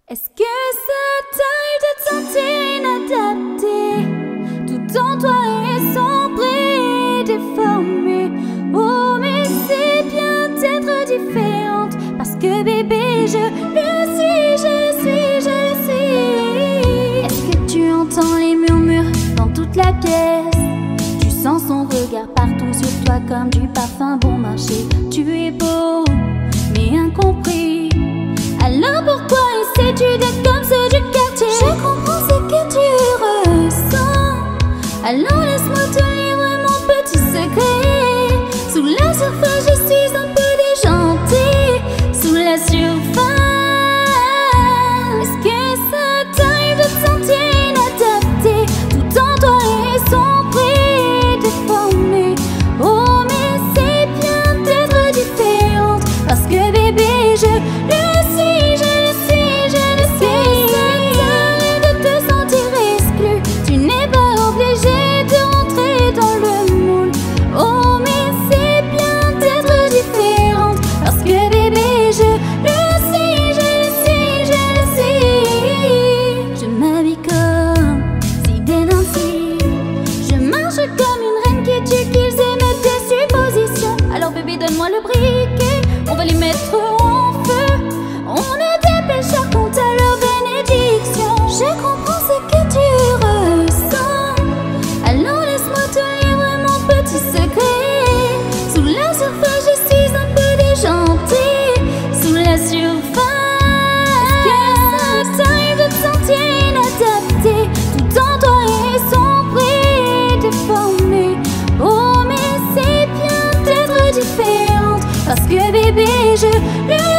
Est-ce que ça t'arrive de te sentir inadapté? Tout en toi est sombre et déformé. Oh mais c'est bien d'être différente, parce que bébé je le suis, je le suis, je le suis. Est-ce que tu entends les murmures dans toute la pièce? Tu sens son regard partout sur toi comme du parfum bon marché. Tu es beau mais incompris. Alors pourquoi essaies-tu d'être comme ceux du quartier? Je comprends ce que tu ressens. Alors laisse-moi te livrer mon petit secret. Sous la surface je suis un peu déjantée. Sous la surface, est-ce que ça t'arrive de te sentir inadapté? Tout en toi est sombre et déformé. Oh mais c'est bien d'être différente, parce que bébé je le suis. Donne-moi le briquet, on va les mettre en feu. On est des pécheurs, compte à leur bénédiction. Je comprends ce que tu ressens. Alors laisse-moi te livrer mon petit secret. Sous la surface, je suis un peu déjantée. Sous la surface, est-ce que ça t'arrive de te sentir inadapté? Tout en toi est sombre et déformé. Oh mais c'est bien d'être différente, parce que bébé je le